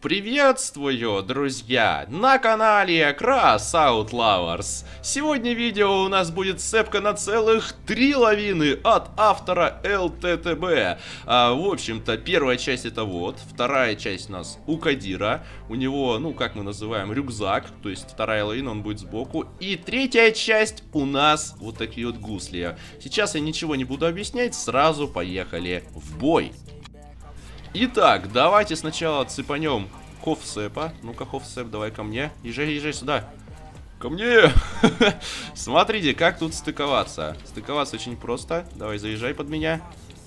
Приветствую, друзья, на канале Crossout Lovers. Сегодня видео у нас будет сцепка на целых 3 лавины от автора ЛТТБ. В общем-то, первая часть это вот, вторая часть у нас у Кадира. У него, ну, как мы называем, рюкзак, то есть вторая лавина, он будет сбоку. И третья часть у нас вот такие вот гусли. Сейчас я ничего не буду объяснять, сразу поехали в бой. Итак, давайте сначала цепанем Хофсепа. Ну-ка, Хофсеп, давай ко мне. Езжай сюда. Ко мне! Смотрите, как тут стыковаться. Стыковаться очень просто. Давай, заезжай под меня.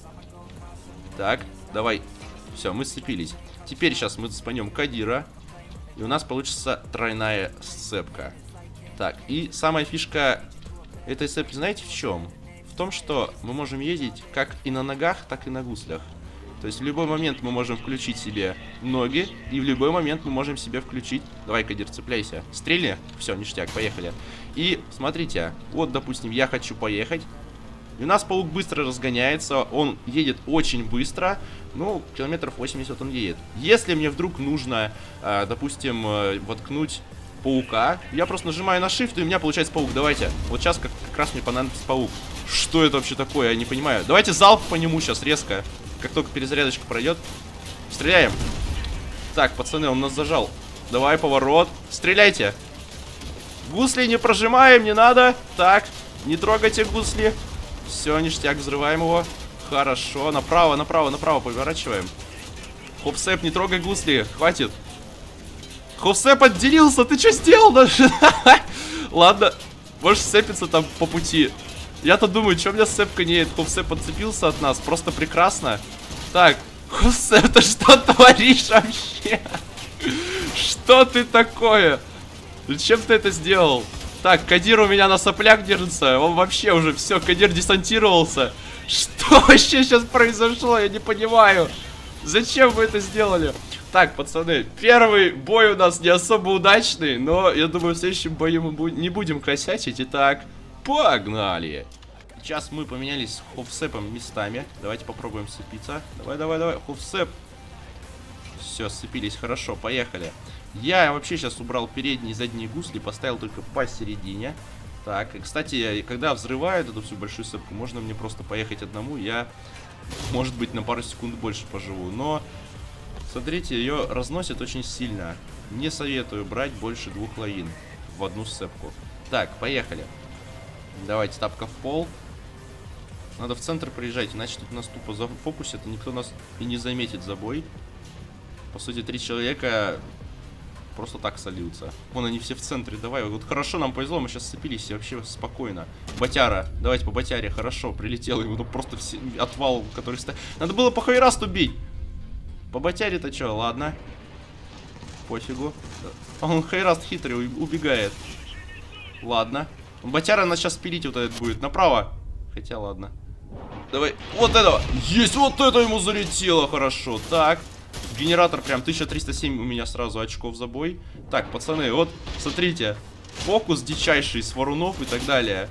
Так, давай. Все, мы сцепились. Теперь сейчас мы цепанем Кадира. И у нас получится тройная сцепка. Так, и самая фишка этой сцепки, знаете в чем? В том, что мы можем ездить как и на ногах, так и на гуслях. То есть в любой момент мы можем включить себе ноги, и в любой момент мы можем себе включить... Давай, Кадир, цепляйся. Стрельни. Все, ништяк, поехали. И смотрите, вот, допустим, я хочу поехать. И у нас паук быстро разгоняется, он едет очень быстро. Ну, километров 80 он едет. Если мне вдруг нужно, допустим, воткнуть паука, я просто нажимаю на Shift, и у меня получается паук. Давайте. Вот сейчас как раз мне понадобится паук. Что это вообще такое? Я не понимаю. Давайте залп по нему сейчас резко. Как только перезарядочка пройдет. Стреляем. Так, пацаны, он нас зажал. Давай, поворот. Стреляйте. Гусли не прожимаем, не надо. Так, не трогайте гусли. Все, ништяк, взрываем его. Хорошо, направо поворачиваем. Хофсеп, не трогай гусли, хватит. Хофсеп отделился, ты что сделал даже? Ладно, можешь сцепиться там по пути. Я-то думаю, что у меня сцепка не едет. Хофсеп отцепился от нас, просто прекрасно. Так, Хофсеп, ты что творишь вообще? Что ты такое? Зачем ты это сделал? Так, Кадир у меня на соплях держится. Он вообще уже, все, Кадир десантировался. Что вообще сейчас произошло? Я не понимаю. Зачем вы это сделали? Так, пацаны, первый бой у нас не особо удачный, но я думаю, в следующем бою мы не будем косячить. Итак, погнали! Сейчас мы поменялись с Хофсепом местами. Давайте попробуем сцепиться. Давай, Хофсеп. Все, сцепились, хорошо, поехали. Я вообще сейчас убрал передние и задние гусли, поставил только посередине. Так, и, кстати, когда взрывают эту всю большую сцепку, можно мне просто поехать одному. Я, может быть, на пару секунд больше поживу. Но, смотрите, ее разносит очень сильно. Не советую брать больше 2 лавин в одну сцепку. Так, поехали. Давайте, тапка в пол. Надо в центр приезжать, иначе тут нас тупо зафокусят, и никто нас и не заметит за бой. По сути, 3 человека просто так сольются. Вон они все в центре, давай. Вот хорошо нам повезло, мы сейчас сцепились и вообще спокойно. Батяра, давайте по батяре, хорошо, прилетел ему, ну просто все, отвал, который стоит. Надо было по хайраст убить. По батяре-то что, ладно. Пофигу. Он хайраст хитрый, убегает. Ладно. Батяра нас сейчас пилить вот этот будет. Направо. Хотя ладно. Давай. Вот этого. Есть, вот это ему залетело. Хорошо. Так. Генератор прям 1307 у меня сразу очков за бой. Так, пацаны, вот, смотрите. Фокус дичайший с варунов и так далее.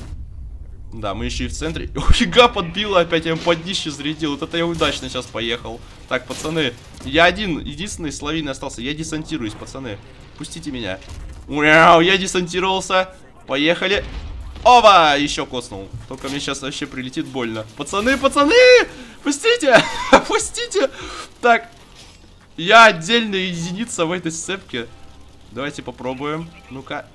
Да, мы еще и в центре. Офига, подбило опять, я ему под днище зарядил. Вот это я удачно сейчас поехал. Так, пацаны, я единственный с лавиной остался. Я десантируюсь, пацаны. Пустите меня. Уяу, я десантировался. Поехали. Ова! Еще коснул. Только мне сейчас вообще прилетит больно. Пацаны! Пустите! Пустите! Так. Я отдельная единица в этой сцепке. Давайте попробуем. Ну-ка.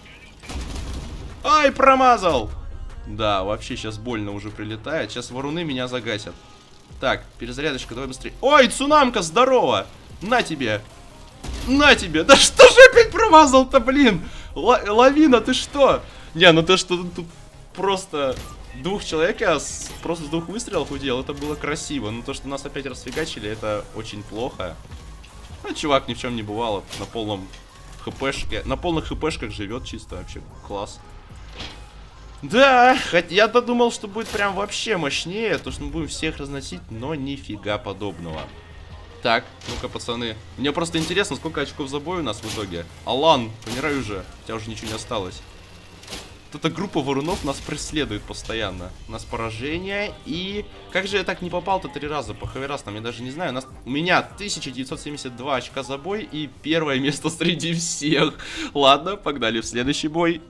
Ай, промазал! Да, вообще сейчас больно уже прилетает. Сейчас варуны меня загасят. Так, перезарядочка, давай быстрее. Ой, цунамка, здорово! На тебе! На тебе! Да что же опять промазал-то, блин? Лавина, ты что? Не, ну то, что тут просто 2 человека просто с 2 выстрелов удел, это было красиво. Но то, что нас опять расфигачили, это очень плохо. Ну, чувак ни в чем не бывало, на полном хпшке, на полных хпшках живет чисто, вообще класс. Да, хотя я-то думал, что будет прям вообще мощнее, то, что мы будем всех разносить, но нифига подобного. Так, ну-ка, пацаны. Мне просто интересно, сколько очков за бой у нас в итоге. Алан, помирай уже, у тебя уже ничего не осталось. Вот эта группа варунов нас преследует постоянно. У нас поражение. И как же я так не попал-то 3 раза по хаверастам? Я даже не знаю. У меня 1972 очка за бой и первое место среди всех. Ладно, погнали в следующий бой.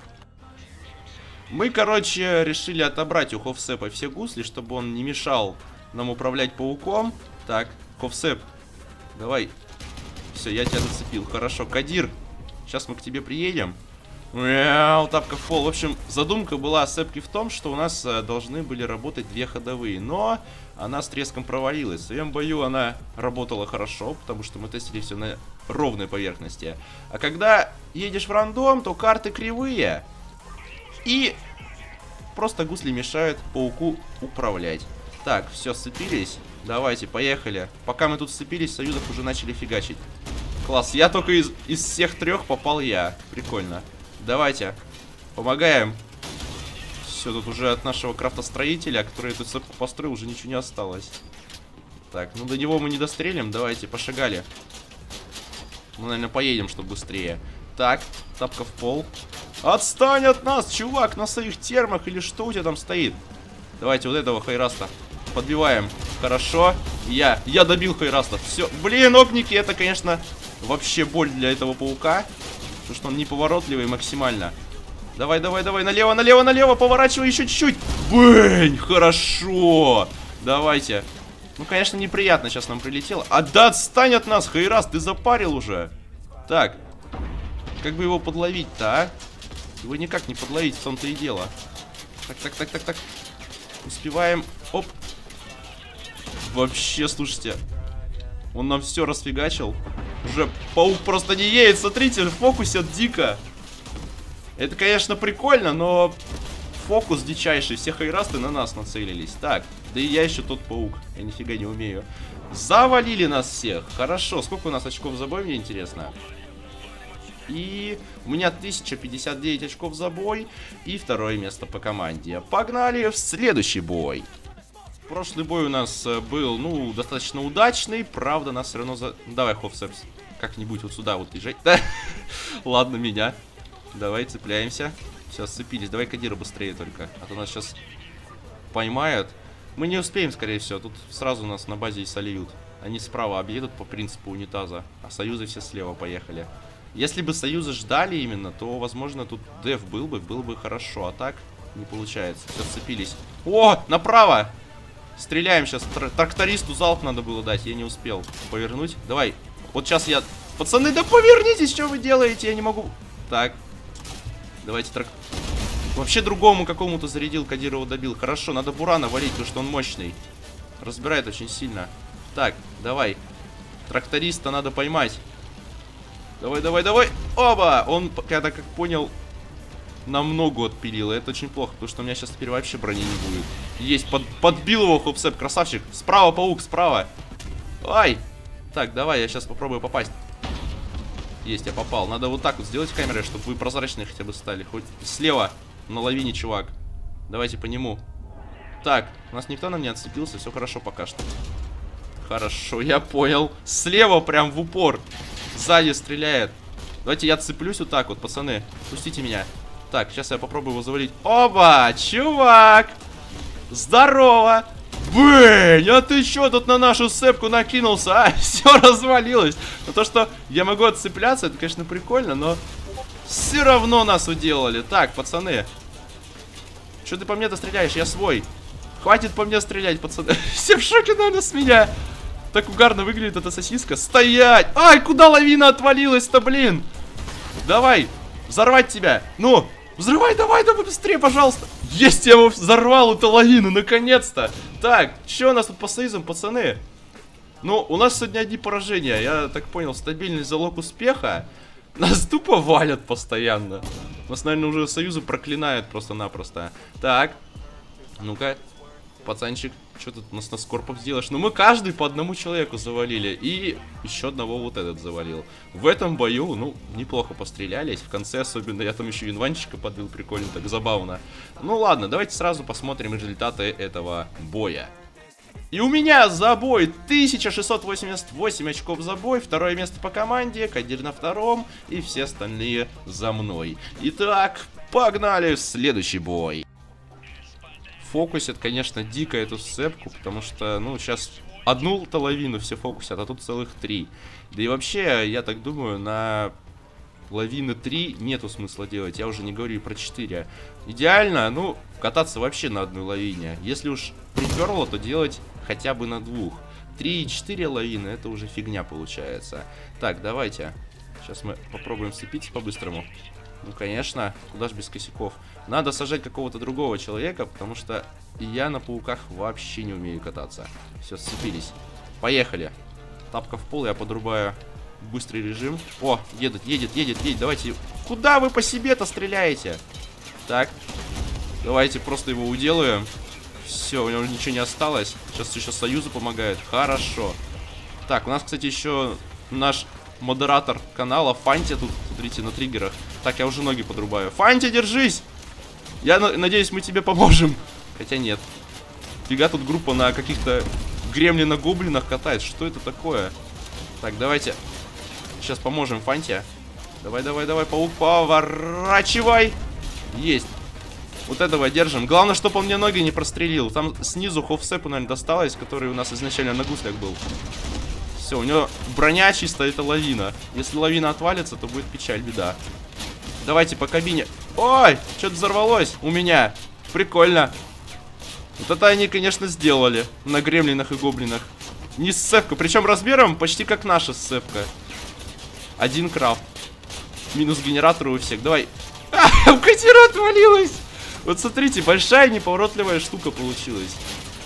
Мы, короче, решили отобрать у Ховсепа все гусли, чтобы он не мешал нам управлять пауком. Так, Ховсеп, давай. Все, я тебя зацепил. Хорошо, Кадир, сейчас мы к тебе приедем. Мяу, тапка в пол. В общем, задумка была Сепки в том, что у нас должны были работать 2 ходовые. Но она с треском провалилась. В своем бою она работала хорошо, потому что мы тестили все на ровной поверхности. А когда едешь в рандом, то карты кривые. И просто гусли мешают пауку управлять. Так, все, сцепились. Давайте, поехали. Пока мы тут сцепились, союзов уже начали фигачить. Класс, я только из всех 3 попал я. Прикольно. Давайте, помогаем. Все, тут уже от нашего крафтостроителя, который эту цепку построил, уже ничего не осталось. Так, ну до него мы не дострелим. Давайте, пошагали. Мы, наверное, поедем, чтобы быстрее. Так, тапка в пол. Отстань от нас, чувак, на своих термах или что у тебя там стоит? Давайте вот этого хайраста подбиваем. Хорошо. Я добил хайраста. Все. Блин, огники, это, конечно, вообще боль для этого паука. Потому что он неповоротливый максимально. Давай, давай, давай. Налево, налево, налево. Поворачивай еще чуть-чуть. Бэнь, хорошо. Давайте. Ну, конечно, неприятно сейчас нам прилетело. А да отстань от нас, хайраст, ты запарил уже. Так. Как бы его подловить-то, а? Его никак не подловить, в том-то и дело. Так, так, так, так, так. Успеваем. Оп. Вообще, слушайте. Он нам все расфигачил. Уже паук просто не едет. Смотрите, фокусят дико. Это, конечно, прикольно, но фокус дичайший. Все хайрасты на нас нацелились. Так, да и я еще тот паук. Я нифига не умею. Завалили нас всех. Хорошо. Сколько у нас очков за бой, мне интересно. И у меня 1059 очков за бой. И 2-е место по команде. Погнали в следующий бой. Прошлый бой у нас был, ну, достаточно удачный. Правда, нас все равно Давай, Ховсепс, как-нибудь вот сюда вот езжай. Да. Ладно, меня. Давай, цепляемся. Все, сцепились. Давай Кадира быстрее только. А то нас сейчас поймают. Мы не успеем, скорее всего. Тут сразу нас на базе и сольют. Они справа объедут по принципу унитаза. А союзы все слева поехали. Если бы союзы ждали именно, то, возможно, тут деф был бы хорошо. А так не получается. Все, сцепились. О, направо! Стреляем сейчас. Трактористу залп надо было дать. Я не успел повернуть. Давай. Вот сейчас я... Пацаны, да повернитесь, что вы делаете? Я не могу... Так. Давайте Вообще другому какому-то зарядил, Кадирова добил. Хорошо, надо Бурана валить, потому что он мощный. Разбирает очень сильно. Так, давай. Тракториста надо поймать. Давай, давай, давай. Оба! Он, я так как понял, нам ногу отпилил. И это очень плохо, потому что у меня сейчас теперь вообще брони не будет. Есть, подбил его Хопсеп, красавчик. Справа паук, справа. Ай! Так, давай, я сейчас попробую попасть. Есть, я попал. Надо вот так вот сделать камерой, чтобы вы прозрачные хотя бы стали. Хоть слева на лавине, чувак. Давайте по нему. Так, у нас никто нам не отцепился, все хорошо пока что. Хорошо, я понял. Слева прям в упор. Сзади стреляет. Давайте я цеплюсь вот так вот, пацаны. Пустите меня. Так, сейчас я попробую его завалить. Оба, чувак! Здорово! Бэнь, а ты чё тут на нашу сцепку накинулся? А, все развалилось. Но то, что я могу отцепляться, это, конечно, прикольно, но все равно нас уделали. Так, пацаны. Что ты по мне-то стреляешь? Я свой. Хватит по мне стрелять, пацаны. Все в шоке, наверное, с меня. Так угарно выглядит эта сосиска. Стоять! Ай, куда лавина отвалилась-то, блин? Давай, взорвать тебя. Ну, взрывай, давай, давай быстрее, пожалуйста. Есть, я его взорвал, эту лавину, наконец-то. Так, что у нас тут по союзам, пацаны? Ну, у нас сегодня одни поражения. Я так понял, стабильный залог успеха. Нас тупо валят постоянно. Нас, наверное, уже союзы проклинают просто-напросто. Так, ну-ка, пацанчик, что ты у нас на скорпах сделаешь? Ну, мы каждый по одному человеку завалили. И еще одного вот этот завалил. В этом бою, ну, неплохо пострелялись. В конце особенно я там еще инванчика подбил. Прикольно, так забавно. Ну, ладно, давайте сразу посмотрим результаты этого боя. И у меня за бой 1688 очков за бой. 2-е место по команде. Кадир на 2-м. И все остальные за мной. Итак, погнали в следующий бой. Фокусят, конечно, дико эту сцепку, потому что, ну, сейчас одну-то лавину все фокусят, а тут целых 3. Да и вообще, я так думаю, на лавины 3 нету смысла делать, я уже не говорю про 4. Идеально, ну, кататься вообще на одной лавине. Если уж приперло, то делать хотя бы на 2. 3 и 4 лавины, это уже фигня получается. Так, давайте. Сейчас мы попробуем сцепиться по-быстрому. Ну, конечно, куда ж без косяков. Надо сажать какого-то другого человека, потому что я на пауках вообще не умею кататься. Все, сцепились. Поехали. Тапка в пол, я подрубаю быстрый режим. О, едет. Давайте. Куда вы по себе-то стреляете? Так. Давайте просто его уделаем. Все, у него ничего не осталось. Сейчас еще Союзу помогает. Хорошо. Так, у нас, кстати, еще наш модератор канала Фантя тут, смотрите, на триггерах. Так, я уже ноги подрубаю. Фантя, держись! Я надеюсь, мы тебе поможем. Хотя нет. Фига тут группа на каких-то гремлинах-гоблинах катает. Что это такое? Так, давайте. Сейчас поможем Фанте. Давай, паук, поворачивай. Есть. Вот этого держим. Главное, чтобы он мне ноги не прострелил. Там снизу хофсепу, наверное, досталось, который у нас изначально на гуслях был. Все, у него броня чисто, это лавина. Если лавина отвалится, то будет печаль, беда. Давайте по кабине. Ой, что-то взорвалось у меня. Прикольно. Вот это они, конечно, сделали на гремлинах и гоблинах. Не сцепка, причем размером почти как наша сцепка. 1 крафт. Минус генератор у всех. Давай. У катера отвалилась. Вот смотрите, большая неповоротливая штука получилась.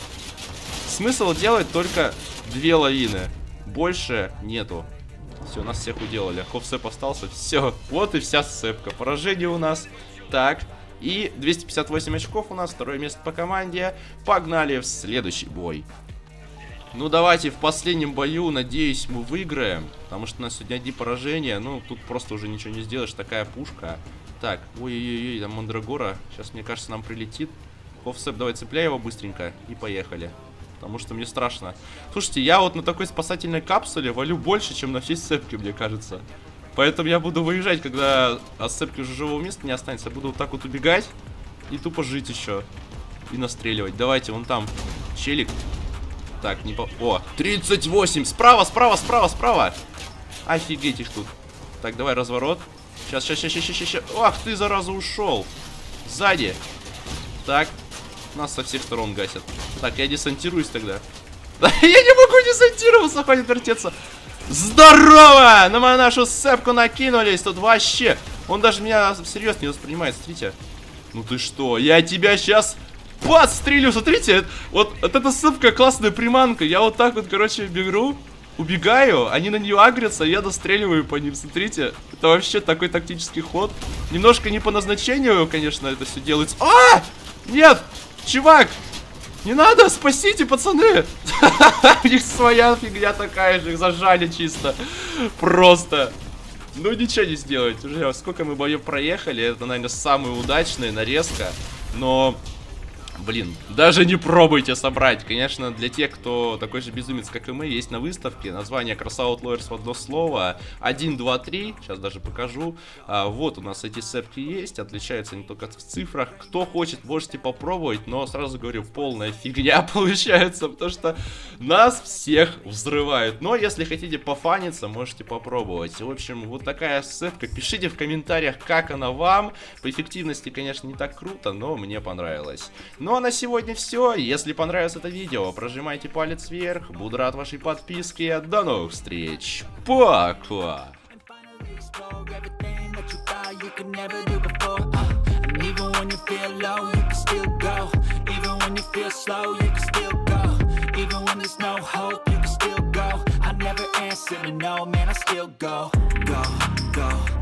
Смысл делать только 2 лавины. Больше нету. Все, нас всех уделали. Хофсеп остался. Все. Вот и вся сцепка. Поражение у нас. Так. И 258 очков у нас. 2-е место по команде. Погнали в следующий бой. Ну, давайте в последнем бою, надеюсь, мы выиграем. Потому что у нас сегодня одни поражения. Ну, тут просто уже ничего не сделаешь. Такая пушка. Так. Ой-ой-ой, там Мандрагора. Сейчас, мне кажется, нам прилетит. Хофсеп, давай цепляй его быстренько. И поехали. Потому что мне страшно. Слушайте, я вот на такой спасательной капсуле валю больше, чем на всей сцепке, мне кажется. Поэтому я буду выезжать, когда от сцепки уже живого места не останется. Я буду вот так вот убегать и тупо жить еще. И настреливать. Давайте, вон там челик. Так, не по... О, 38! Справа, справа, справа, справа! Офигеть их тут. Так, давай разворот. Сейчас. Ах ты, зараза, ушел. Сзади. Так. Нас со всех сторон гасят. Так, я десантируюсь тогда. Да, я не могу десантироваться, хватит вертеться. Здорово! На нашу сцепку накинулись. Тут вообще. Он даже меня всерьез не воспринимает, смотрите. Ну ты что? Я тебя сейчас подстрелю. Смотрите, вот эта сцепка классная приманка. Я вот так вот, короче, беру, убегаю, они на нее агрятся, я достреливаю по ним. Смотрите, это вообще такой тактический ход. Немножко не по назначению, конечно, это все делается. А! Нет! Чувак! Не надо! Спасите, пацаны! У них своя фигня такая же, их зажали чисто. Просто. Ну ничего не сделать. Уже сколько мы боев проехали. Это, наверное, самая удачная нарезка. Но... Блин, даже не пробуйте собрать. Конечно, для тех, кто такой же безумец, как и мы, есть на выставке название Crossout Lawyers в одно слово. 1, 2, 3. Сейчас даже покажу. Вот у нас эти сцепки есть. Отличаются они только в цифрах. Кто хочет, можете попробовать. Но сразу говорю, полная фигня получается. Потому что нас всех взрывают. Но если хотите пофаниться, можете попробовать. В общем, вот такая сцепка. Пишите в комментариях, как она вам. По эффективности, конечно, не так круто, но мне понравилось. Ну а на сегодня все. Если понравилось это видео, прожимайте палец вверх. Буду рад вашей подписке. До новых встреч. Пока. No, man, I still go.